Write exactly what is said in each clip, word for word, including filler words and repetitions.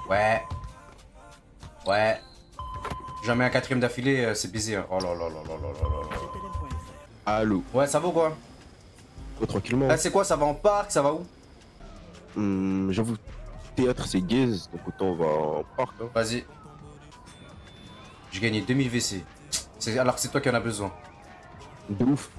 Ouais. Ouais. Jamais un quatrième d'affilée, c'est baisé. Oh là là là là là là là. Allô. Ouais, ça va ou quoi? Oh, tranquillement. Là, c'est quoi? Ça va en parc? Ça va où? Hum, J'avoue, théâtre c'est gaze, donc autant on va en parc. Hein. Vas-y. J'ai gagné deux mille V C. Alors que c'est toi qui en as besoin. De ouf.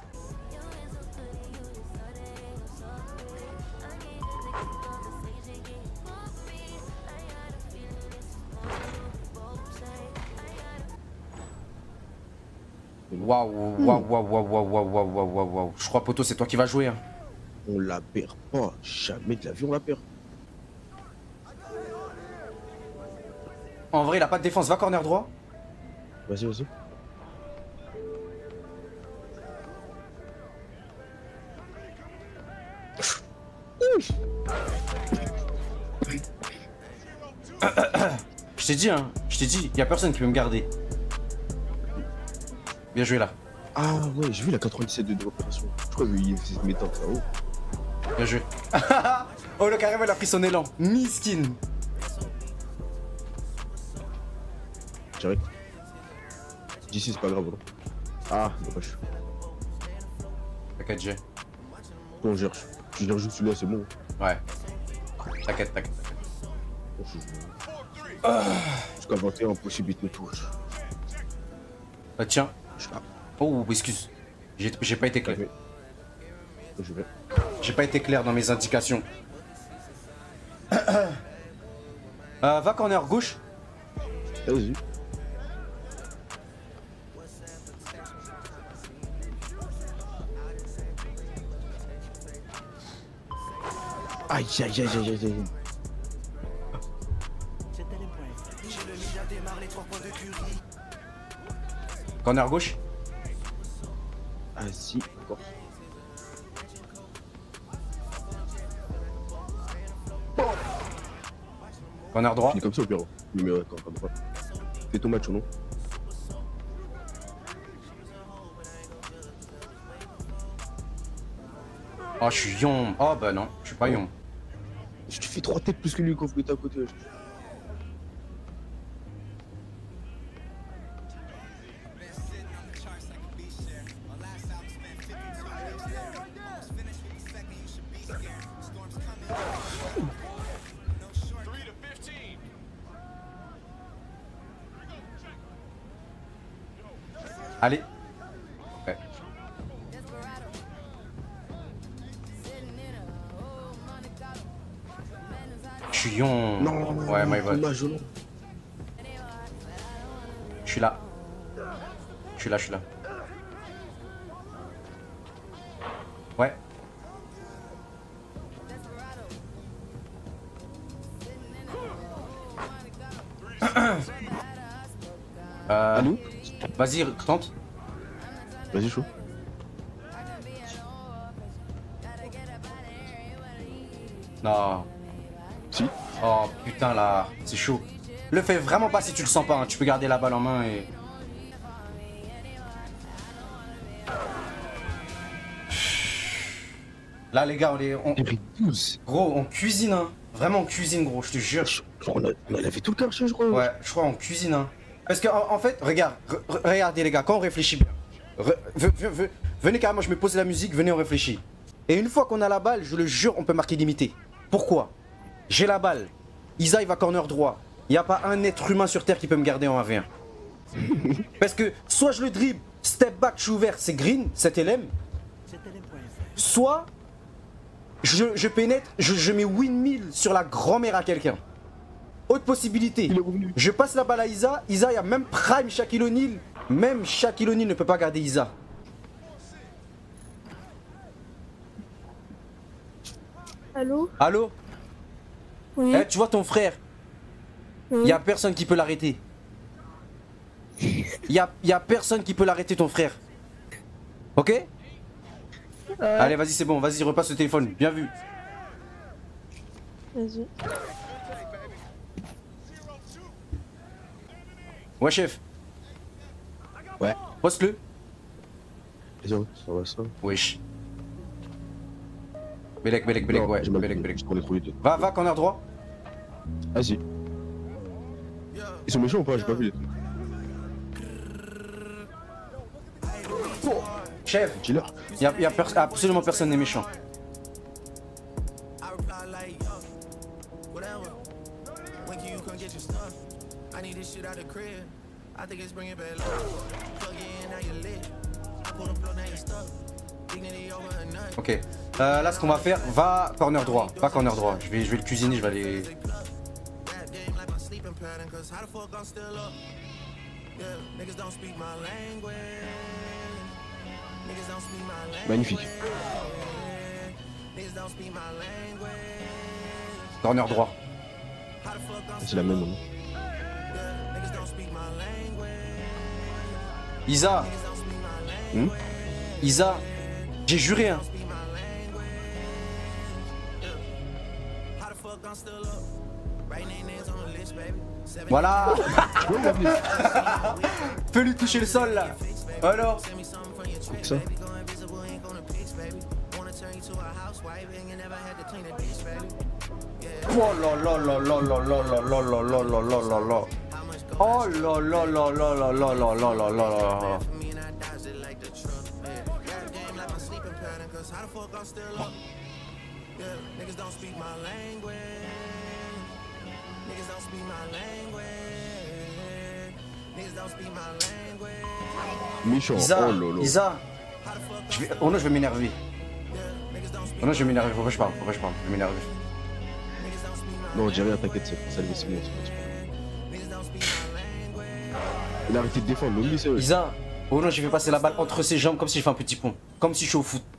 Waouh, waouh, waouh, waouh, waouh, waouh, waouh, waouh, waouh. Je crois, poto, c'est toi qui vas jouer. Hein. On la perd pas. Jamais de la vie on la perd. En vrai, il a pas de défense. Va corner droit. Vas-y, vas-y. Je t'ai dit, hein. Je t'ai dit, il y a personne qui peut me garder. Bien joué là. Ah ouais, j'ai vu la quatre-vingt-dix-sept de l'opération. Je crois qu'il faisait une méthode là-haut. Bien joué. Oh, le carrément, il a pris son élan. Miskin. J'arrête. D'ici, c'est pas grave. Non. Ah, dommage. T'inquiète, j'ai. On cherche. Je gère juste celui-là, c'est bon. Ouais. T'inquiète, t'inquiète. Jusqu'à vingt et un, possibilité de touche. Ah, tiens. Oh, excuse. J'ai pas été clair. Je vais. J'ai pas été clair dans mes indications. euh, va corner gauche. Vas-y. Aïe aïe aïe aïe aïe aïe. Corner gauche. Ah si, encore. Corner droit. Il est comme ça au pire. Mais ouais, attends, comme ça. Fais ton match ou non? Oh, je suis yon. Oh, bah non, je suis pas yon. Je te fais trois têtes plus que lui quand vous êtes à côté. Allez. Ouais. Je suis yon. Non, non, ouais, non, my bad. dommage, non. Je suis là. Je suis là, je suis là. Ouais. euh, Allô? Vas-y, tente. Vas-y, chaud. Non. Si. Oh putain là, c'est chaud. Le fais vraiment pas si tu le sens pas, hein. Tu peux garder la balle en main et... Là les gars, on est... On... Gros, on cuisine, hein. Vraiment on cuisine gros, je te jure. On, a... on avait tout le quartier, je crois. Ouais, je crois on cuisine, hein. Parce que en, en fait, regarde, re, regardez les gars, quand on réfléchit bien. Re, ve, ve, ve, venez carrément, je me pose la musique, venez on réfléchit. Et une fois qu'on a la balle, je le jure, on peut marquer limité. Pourquoi? J'ai la balle. Isa il va corner droit. Il n'y a pas un être humain sur terre qui peut me garder en un v un. Parce que soit je le dribble, step back, je suis ouvert, c'est green, c'est L M. Soit je, je pénètre, je, je mets windmill sur la grand-mère à quelqu'un. Autre possibilité, je passe la balle à Isa, Isa il y a même prime Shaquille O'Neal. Même Shaquille O'Neal ne peut pas garder Isa. Allô? Allô? Oui. Eh, tu vois ton frère? Il Oui. n'y a personne qui peut l'arrêter. Il n'y a, y a personne qui peut l'arrêter, ton frère. Ok? Ouais. Allez, vas-y, c'est bon. Vas-y, repasse le téléphone. Bien vu. Vas-y. Ouais, chef. Ouais. Poste-le. Ça va, ça. Wesh. Belek, Belek, Belek, Non, ouais. j'ai mal Belek, pris, Belek. je prenais trop vite. Va, va, corner droit. Vas-y. Ils sont méchants ou pas? J'ai pas vu les trucs. Chef, Killer. y a, y a pers absolument personne n'est méchant. Ok, euh, là ce qu'on va faire, va corner droit, va corner droit. Je vais, je vais le cuisiner, je vais aller. Magnifique. Corner droit. C'est la même. Hein. Isa, Hmm Isa, j'ai juré hein. Voilà. Peux lui toucher le sol là. Alors. C'est ça. Oh là là là là là là là là là là là là là là. Oh là là là là là là là là là là là. Méchant. Isa, Oh lolo. Isa. Je vais... Oh non, je vais m'énerver. Oh non, je vais m'énerver. Faut pas que je parle. Faut pas que je parle. Je vais m'énerver. Non, j'ai rien, t'inquiète, c'est pour ça le c'est bon, c'est bon. Il a arrêté de défendre, l'oublie c'est vrai. Isa. Oh non, je vais passer la balle entre ses jambes comme si je fais un petit pont. Comme si je suis au foot.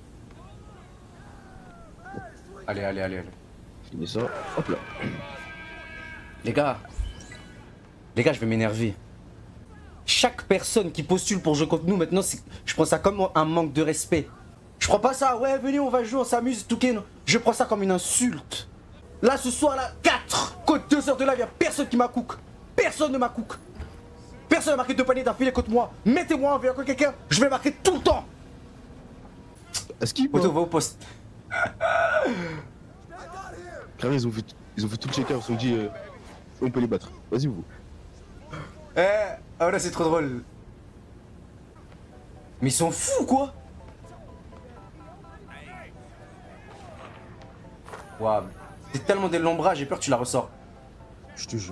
Allez, allez, allez, allez. Finis ça, hop là. Les gars. Les gars, je vais m'énerver. Chaque personne qui postule pour jouer contre nous maintenant, je prends ça comme un manque de respect. Je prends pas ça, ouais, venez, on va jouer, on s'amuse, tout non. Je prends ça comme une insulte. Là, ce soir, là, quatre, contre deux heures de live, y'a personne qui m'a cook. Personne ne m'a cook. Personne n'a marqué deux paniers d'affilée contre moi. Mettez-moi en avec quelqu'un, je vais marquer tout le temps. Est-ce qu'il Auto, va au poste. Carré, ils ont fait, ils ont fait tout le check-up, ils se sont dit, euh, on peut les battre. Vas-y, vous. Eh, ah là, c'est trop drôle. Mais ils sont fous, quoi. Waouh. C'est tellement des lombras, j'ai peur que tu la ressors. Je te jure.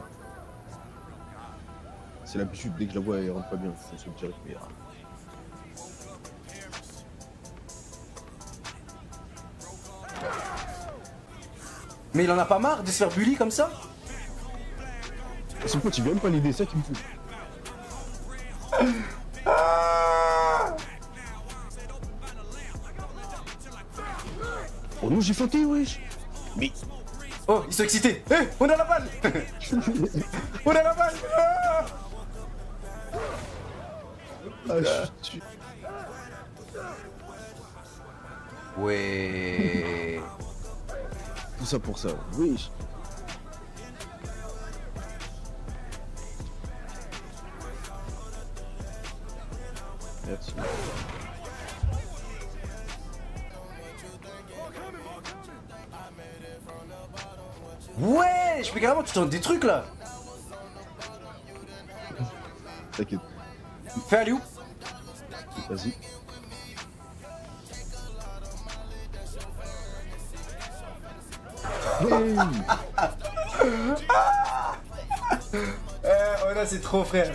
C'est l'habitude, dès que je la vois, elle rentre pas bien. Je se direct, mais. Ah. Mais il en a pas marre de se faire bully comme ça? Son pote, il vient même pas l'aider, c'est ça qui me fout. Oh non, j'ai feinté, wesh. Mais. Oh, ils sont excités. Eh, hey, on a la balle. On a la balle. Ah, ah je suis. Ouais. Tout ça pour ça, wesh. Merci. Ouais, je fais carrément, tu tentes des trucs là. T'inquiète. Fais aller où? Vas-y. Hey. Euh, oh là, c'est trop, frère.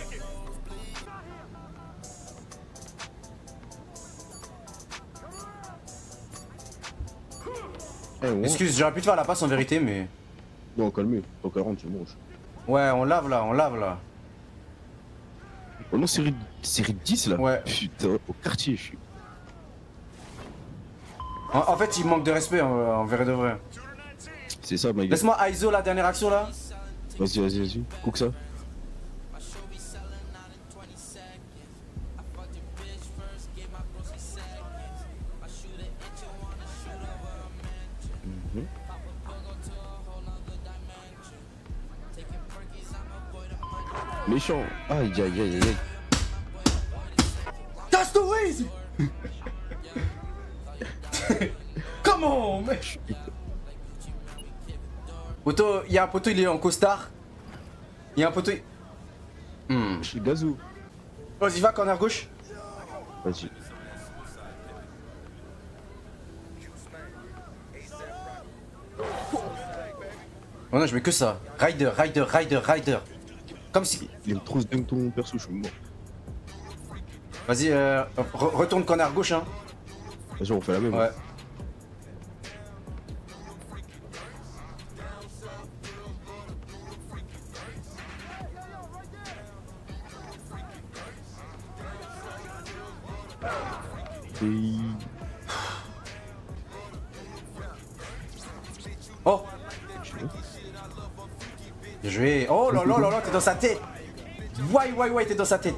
Hey, on... Excuse, j'aurais pu te faire la passe en vérité, mais. Non, calme, tant qu'elle rentre, tu manges. Ouais, on lave là, on lave là. Oh non, série, série dix là. Ouais. Putain, au quartier, je suis. En, en fait, il manque de respect en, en vrai de vrai. C'est ça, ma gueule. Laisse-moi I S O la dernière action là. Vas-y, vas-y, vas-y. Cook ça. Mhm. Méchant. Aïe, aïe, aïe, aïe, aïe. That's the way. Comment, mec? Poto, il y a un poteau, il est en costard. Il y a un poteau. Hmm. Je suis gazou. Vas-y, va, corner gauche. Vas-y. Oh non, je mets que ça. Rider, rider, rider, rider. Comme si. Il me trouve dingue ton perso, je suis mort. Vas-y, euh, re retourne corner gauche, hein. Vas-y, on fait la même. Ouais. Et... Oh. Bien joué. Oh là là là là, t'es dans sa tête. Ouais, ouais, ouais, t'es dans sa tête.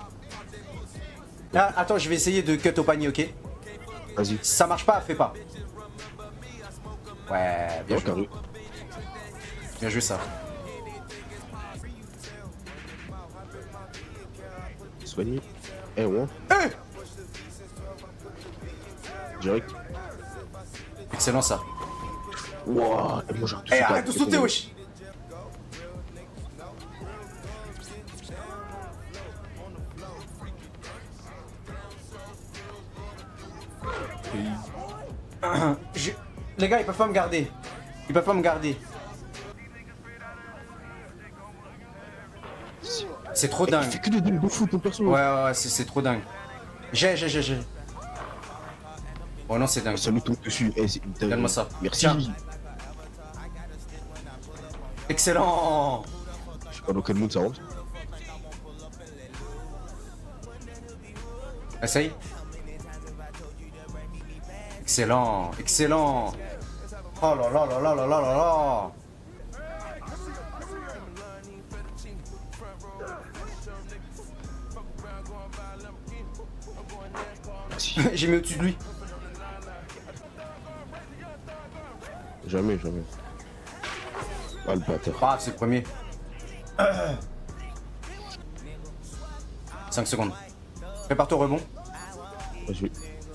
Ah, attends, je vais essayer de cut au panier, ok? Vas-y. Si ça marche pas, fais pas. Ouais, bien Oh, joué. carré. Bien joué ça. Soigné. Eh, ouais. Eh Direct. Excellent ça. Wouah. Et moi, j'ai Eh, arrête de sauter, wesh. Je... Les gars, ils peuvent pas me garder. Ils peuvent pas me garder. C'est trop Il dingue. fait que des dingues de fou ton perso. Ouais, ouais, ouais, c'est trop dingue. J'ai, j'ai, j'ai, j'ai. Oh non, c'est dingue. Ça nous tombe dessus. Eh, donne-moi ça. Merci. Tiens. Excellent. Je sais pas dans quel monde ça rentre. Essaye. Excellent, excellent. Oh là là là là là là là là. Merci. J'ai mis au-dessus de lui. Jamais, jamais. Ah, le bâtard. Ah, c'est le premier. cinq secondes. Prépare-toi au rebond. Vas-y.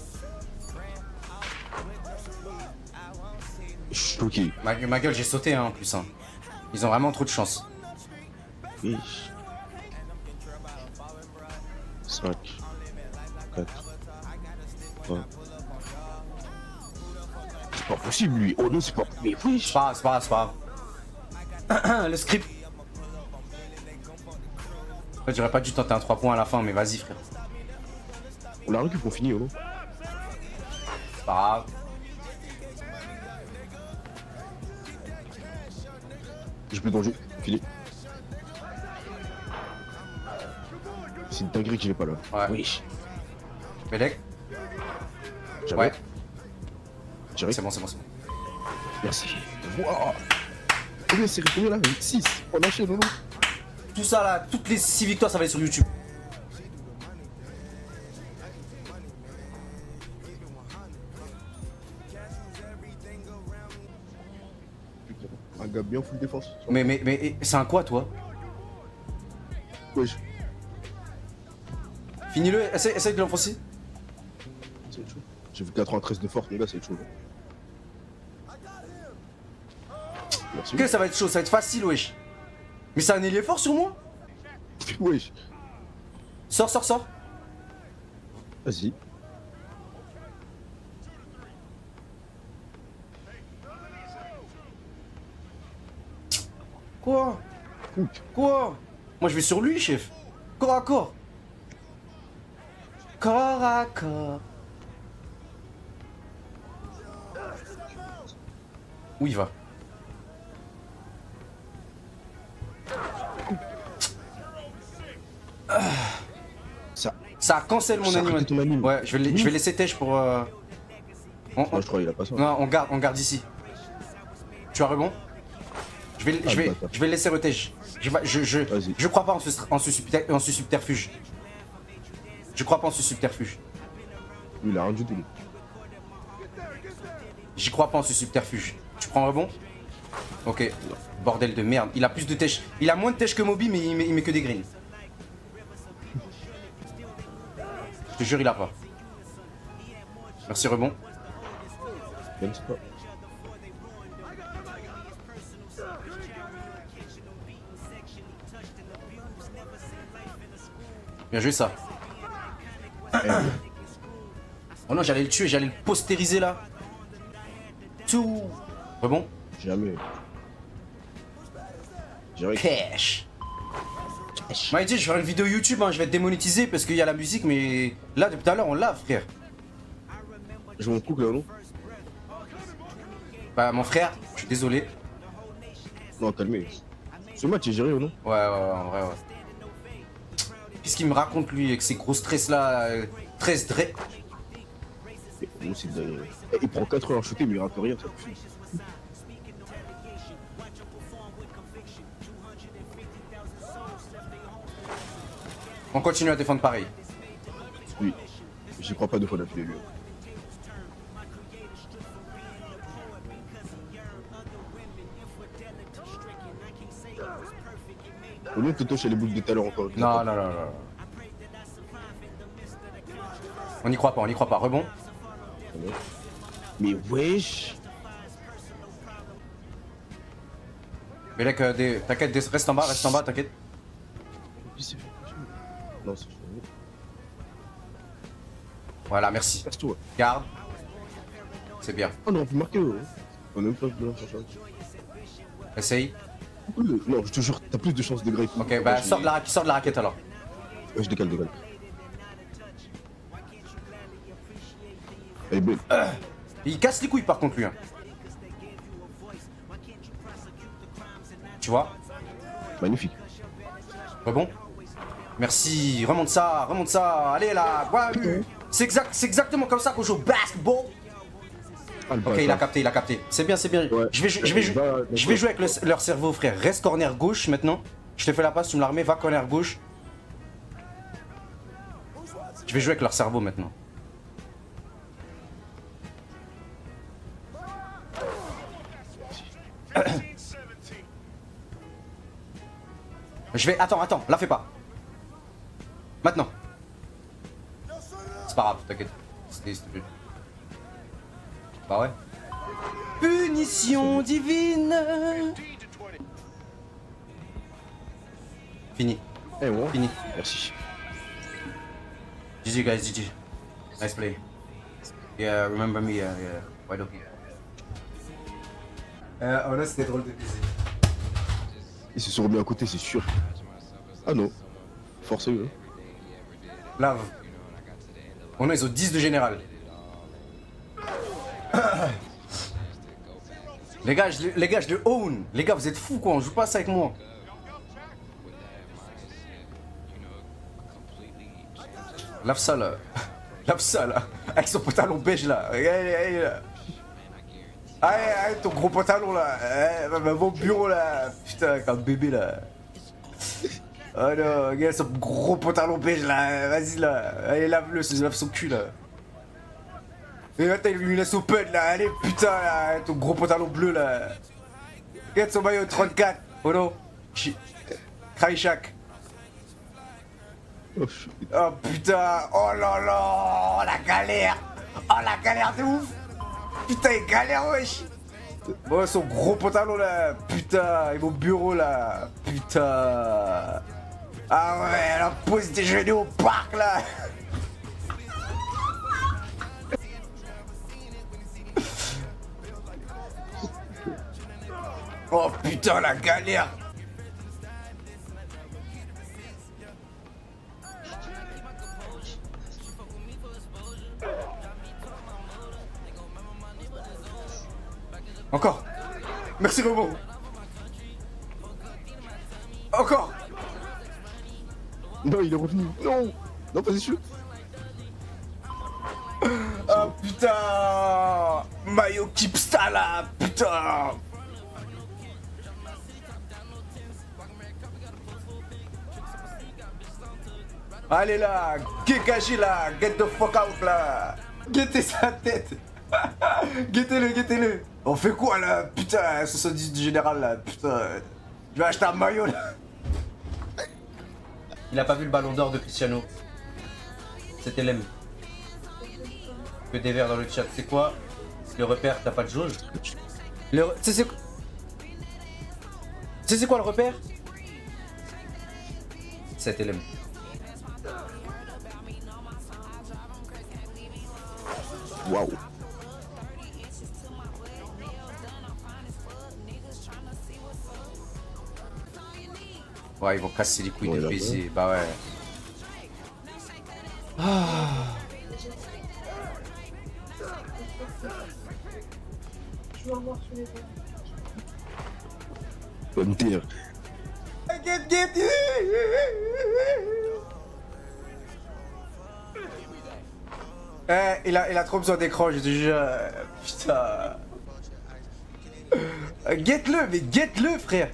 Je suis choqué. Ma, ma gueule, j'ai sauté hein, en plus. Hein. Ils ont vraiment trop de chance. Oui. cinq, quatre, trois. C'est pas possible lui. Oh non, c'est pas. Mais oui. C'est pas grave, c'est pas grave, c'est pas grave. Le script. Ouais, j'aurais pas dû tenter un trois points à la fin, mais vas-y, frère. On l'a récup, on finit, oh non. C'est pas grave. J'ai plus d'enjeu. Fini. C'est une dinguerie qu'il est pas là. Ouais. Oui. Belek. Jamais. Ouais. Direct. C'est bon, c'est bon, c'est bon. Merci. Wouah. Combien c'est combien là? six. On enchaîne, non? Tout ça là, toutes les six victoires, ça va être sur YouTube. Un gars bien full défense. Mais, mais, mais, c'est un quoi, toi? Wesh. Finis-le, essaye, essaye de l'enfoncer. C'est chaud. J'ai vu quatre-vingt-treize de force, mon gars, c'est chaud. Merci. Ok, ça va être chaud, ça va être facile, wesh. Mais c'est un ailier fort sur moi. Wesh. Sors, sors, sors. Vas-y. Quoi? Ouh. Quoi? Moi je vais sur lui, chef. Corps à corps. Corps à corps. Où il va? Ça. Ça a cancel mon Ça a anime. arrêté ton anime. Ouais, je vais, je vais laisser Tej pour... Euh... On, Moi, je crois qu'il a pas ça. Non, on garde, on garde ici. Tu as rebond? Je vais, Ah, je vais, bâtard. je vais laisser Retej. Je, je, je, Vas-y. je crois pas en ce, en, ce subter- en ce subterfuge. Je crois pas en ce subterfuge. Lui, il a rien du tout. J'y crois pas en ce subterfuge. Tu prends un rebond? Ok. Bordel de merde. Il a plus de tèche. Il a moins de tèche que Moby, mais il met, il met que des greens. Je te jure, il a pas. Merci, rebond. Je ne sais pas. Bien joué ça. Oh non, j'allais le tuer, j'allais le postériser là. Tout. Ouais, bon. Jamais. J'ai Cash. M'a dit, je vais faire une vidéo YouTube, hein, je vais être démonétisé parce qu'il y a la musique, mais là, depuis tout à l'heure, on l'a, frère. Je m'en coupe là, non? Bah, mon frère, je suis désolé. Non, calmez. Ce match est géré ou non? Ouais, ouais, ouais, en vrai, ouais. Qu'est-ce qu'il me raconte, lui, avec ses gros stress là, euh, treize dre. Moi, c'est de... Il prend quatre heures à shooter, mais il rate rien, ça suffit. On continue à défendre pareil. Oui, j'y crois pas deux fois d'affilée, lui. Au lieu de te toucher les boucles de tout à l'heure encore. Non, non, non, non. On n'y croit pas, on n'y croit pas. Rebond. Mais wesh. Mais là, que des... t'inquiète, des... reste en bas, reste en bas, t'inquiète. Non, c'est fini. Voilà, merci. Casse-toi. Garde. C'est bien. Oh non, on peut marquer, ouais. On a même pas de chance. Essaye. Non, je te jure, t'as plus de chances de grave. Ok, bah sors de, la... sors de la raquette alors. Ouais, je décale, décale. Elle est belle. Euh, il casse les couilles par contre, lui. Hein. Tu vois? Magnifique. Ouais, bon. Merci, remonte ça, remonte ça. Allez là, ouais, c'est exact, c'est exactement comme ça qu'on joue au basketball. Ah, ok, il a capté, il a capté. C'est bien, c'est bien. Ouais. Je vais, je, je vais, je, je vais jouer avec le, leur cerveau, frère. Reste corner gauche maintenant. Je te fais la passe, tu me la remets, va corner gauche. Je vais jouer avec leur cerveau maintenant. Je vais... Attends, attends, la fais pas. Maintenant. C'est pas grave, t'inquiète. C'était stupide. Bah ouais. Punition divine. Fini. Eh ouais. Fini. Merci. G G guys, G G. Nice play. Yeah, remember me, yeah, yeah. Why don't you? Euh, oh là, c'était drôle de baiser. Ils se sont remis à côté, c'est sûr. Ah non. Forcé, hein. Lave. Oh non, ils ont dix de général. Les gars, je, les gars, je le own. Les gars, vous êtes fous quoi, on joue pas ça avec moi. Lave ça là. Lave ça là. Avec son pantalon beige là. Allez, allez, là. Allez, allez, ton gros pantalon là. Allez, va, va au bureau là. Putain, comme bébé là. Oh non, regarde son gros pantalon beige là. Vas-y là. Allez, lave-le, lave son cul là. Et maintenant il lui laisse open là. Allez, putain là. Ton gros pantalon bleu là. Regarde son maillot trente-quatre. Oh non. Kraïchak. Oh, oh putain. Oh là là. La galère. Oh la galère de ouf. Putain, il galère, wesh! Oh, son gros pantalon là! Putain, il est au bureau là! Putain! Ah ouais, la pause déjeuner au parc là! Oh putain, la galère! Encore. Merci Rebond. Encore. Non, il est revenu. Non. Non, vas-y, shoot. Oh putain. Maillot Kipsta là. Putain. Allez là. Gekagi là. Get the fuck out là. Guettez sa tête. Guettez-le, guettez-le. On fait quoi là? Putain, soixante-dix du général là, putain. Je vais acheter un maillot là. Il a pas vu le ballon d'or de Cristiano. C'était l'aime. Que des verres dans le chat. C'est quoi? Le repère, t'as pas de jauge? Le... Tu sais c'est quoi le repère? C'était l'aime. Waouh. Ouais, ils vont casser les couilles Ouais, de là, baiser. Bah ouais. Ah. Je vais revoir sur les deux. Bonne terre. Get, get. Eh, il a, il a trop besoin d'écran, je te jure. Putain. Get-le, mais get-le, frère.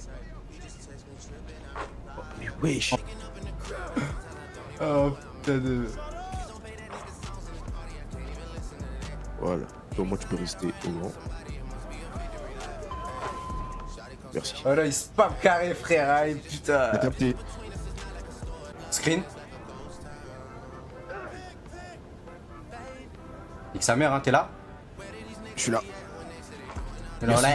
Mais wesh. Oh putain de. Voilà. Donc moi tu peux rester au moins. Merci. Oh là, il spam carré, frère. Hein, putain. T'as capté. Screen. Nique sa mère, hein, t'es là? Je suis là. Alors là.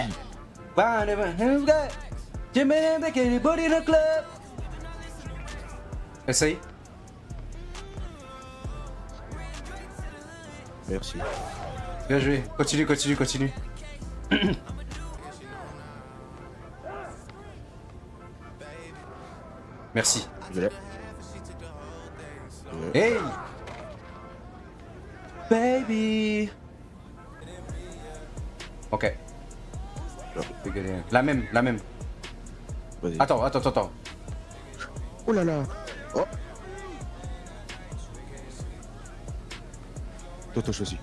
Essaye. Merci. Bien joué. Continue, continue, continue. Merci. Je l'ai. Hey! Baby! Ok. La même, la même. Vas-y. Attends, attends, attends, attends. Oh là là. Oh. Toi t'as choisi.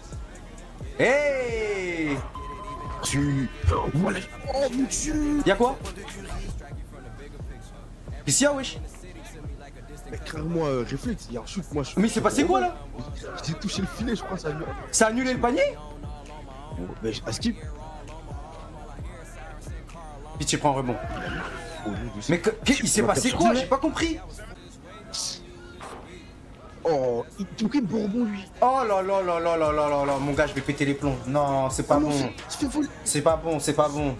Hey! Tu. Voilà. Oh mon dieu. Y'a quoi? Qu'est-ce qu'il y a, wesh? Mais clairement, euh, réflexe, il y a un shoot, moi je. Mais c'est passé quoi là? J'ai touché le filet, je crois, ça a mis. Ça a annulé le panier? Mais à skip. Pitié, prends un rebond. Oh, non, je sais. Mais que- que- il s'est passé quoi? J'ai pas compris. Oh, il t'a pris le bourbon lui. Oh là là là là là là là là, mon gars, je vais péter les plombs. Non, c'est pas Oh non, bon. tu fais voler. C'est pas bon, c'est pas bon.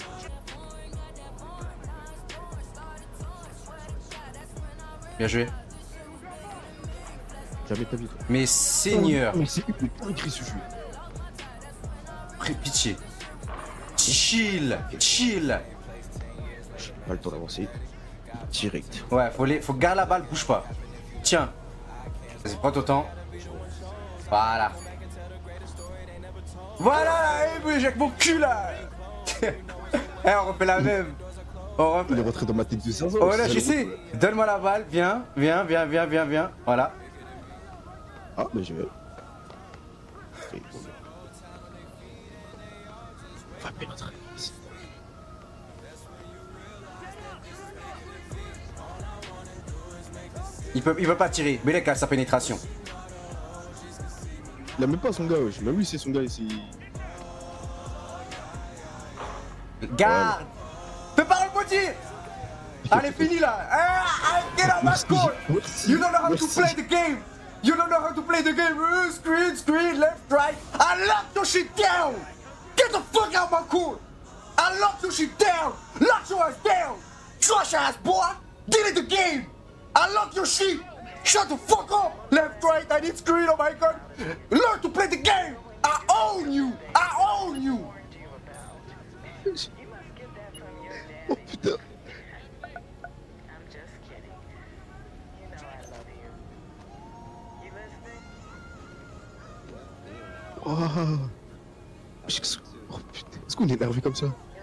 Bien joué. Jamais ta vie. toi. Mais seigneur, Oh, mais c'est une dinguerie ce jeu. prie pitié. Chill, chill. J'ai pas le temps d'avancer. Direct. Ouais, faut, les, faut garder la balle, bouge pas. Tiens. Vas-y, prends ton temps. Voilà. Voilà, eh, bouge avec mon cul là. Eh, on refait la même. On refait. Il est rentré dans ma tête de quinze ans. Oh là, je sais. Donne-moi la balle, viens, viens, viens, viens, viens, viens. Voilà. Ah, mais je vais. Va perdre. Il peut, il veut pas tirer. Mais il a sa pénétration. Il a même pas son gars, wesh. Même lui, c'est son gars ici. Garde. Fais pas rebondir. Allez, fini là. Ah, get out my court. You don't know how to play the game. You don't know how to play the game. Uh, screen, screen, left, right. I lock your shit down. Get the fuck out my court. I lock your shit down. Lock your ass down. Trash ass boy. Delete the game. I lock your shit. Shut the fuck up. Left, right, I need screen. Oh my god. Learn to play the game. I own you. I own you. Oh putain. Oh. Oh putain. Est-ce qu'on est énervé comme ça?